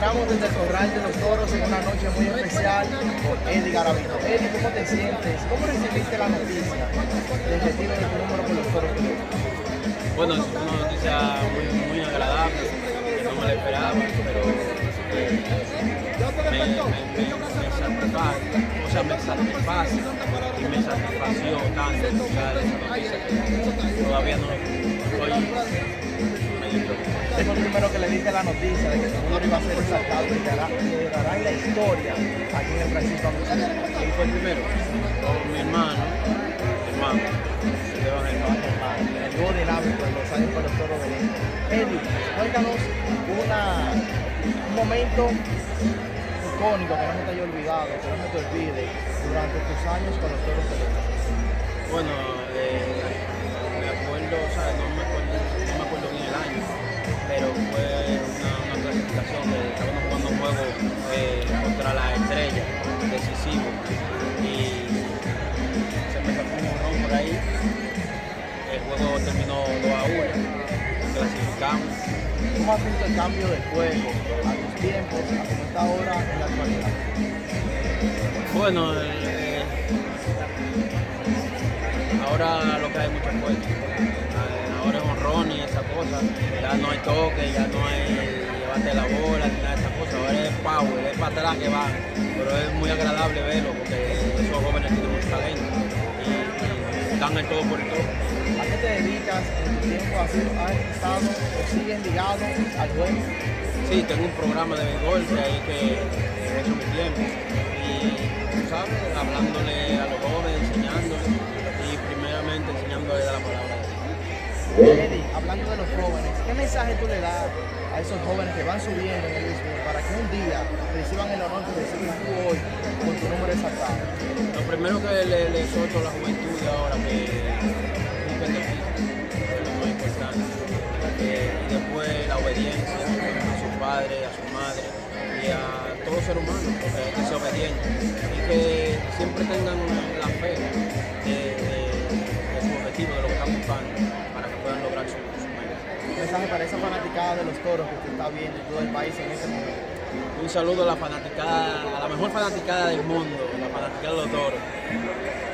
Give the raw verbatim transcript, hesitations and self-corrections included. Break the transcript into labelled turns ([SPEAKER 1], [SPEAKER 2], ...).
[SPEAKER 1] encontramos desde el Corral de los Toros en una noche muy especial con Eddie Garavito. Eddie, ¿cómo te sientes? ¿Cómo recibiste la noticia del retiro de tu número con los Toros?
[SPEAKER 2] Bueno, es una noticia muy, muy agradable, que no me la esperaba, pero eh, me, me, me, me satisface, o sea, me satisface y me satisfació tanto escuchar esa noticia que todavía no estoy medio preocupado.
[SPEAKER 1] Es el primero que le diste la noticia de que tu número iba a ser resaltado y que hará, que hará la historia aquí en el Francisco Aguilera.
[SPEAKER 2] ¿Quién fue el primero? Con mi hermano, mi hermano, Esteban Hermano.
[SPEAKER 1] El dúo dinámico en los años con los Toros de Lima. Eddie, cuéntanos una, un momento icónico que no se te haya olvidado, que no se te olvide durante tus años con los Toros de Lima.
[SPEAKER 2] Bueno, eh, me acuerdo, o sea, no me acuerdo, no me acuerdo bien el año, pero fue una, una clasificación que estábamos jugando un juego eh, contra la Estrella, decisivo, y se me sacó un honrón por ahí. El juego terminó dos a uno, clasificamos.
[SPEAKER 1] ¿Cómo has visto el cambio del juego a tus tiempos, a cómo está ahora en la actualidad?
[SPEAKER 2] Bueno, eh, ahora lo que hay mucho juego. Ahora es honrón y esa cosa. Ya no hay toque, ya no hay llevarte la bola, ni nada de esas cosas. Ahora es power, es para atrás que van. Pero es muy agradable verlo porque esos jóvenes tienen mucho talento y, y están en todo por el todo.
[SPEAKER 1] ¿A qué te dedicas en tu tiempo? ¿Has, has estado o sigues ligado al juego?
[SPEAKER 2] Sí, tengo un programa de béisbol de ahí que he hecho mi tiempo y, tú sabes, hablándole a los jóvenes, enseñándoles y primeramente enseñándoles la palabra de Dios.
[SPEAKER 1] Eddie, hablando de los jóvenes, ¿qué mensaje tú le das a esos jóvenes que van subiendo en el béisbol para que un día reciban el honor que recibes tú hoy con tu número exaltado?
[SPEAKER 2] Lo primero que le, le exhorto a la juventud de ahora que busquen de ti, es lo más importante. Eh, y después la obediencia a sus padres, a su madre y a todo ser humano, porque hay que ser obediente. Y que siempre tengan la fe de, de, de su objetivo, de lo que están buscando, para que puedan lograr su, su meta.
[SPEAKER 1] Un mensaje para esa fanaticada de los Toros que te está viendo en todo el país en este momento.
[SPEAKER 2] Un saludo a la fanaticada, a la mejor fanaticada del mundo, la fanaticada de los Toros.